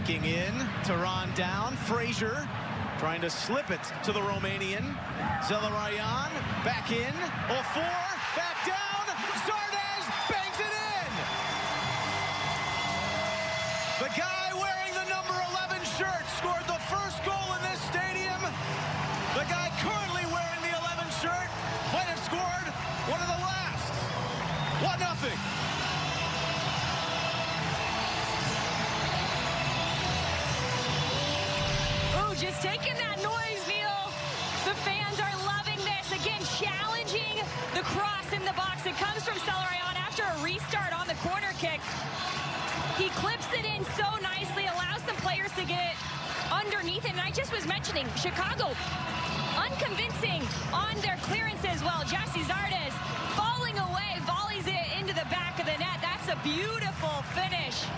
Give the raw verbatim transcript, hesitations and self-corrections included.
Checking in, Tehran down, Frazier trying to slip it to the Romanian. Zelarayan back in, oh four, back down, Zardes bangs it in! The guy wearing the number eleven shirt scored the first goal in this stadium. The guy currently wearing the eleven shirt might have scored one of the last. one nothing. Just taking that noise, Neil. The fans are loving this. Again, challenging the cross in the box. It comes from Zelarayan after a restart on the corner kick. He clips it in so nicely, allows some players to get underneath it. And I just was mentioning, Chicago, unconvincing on their clearances. Well, Gyasi Zardes falling away, volleys it into the back of the net. That's a beautiful finish.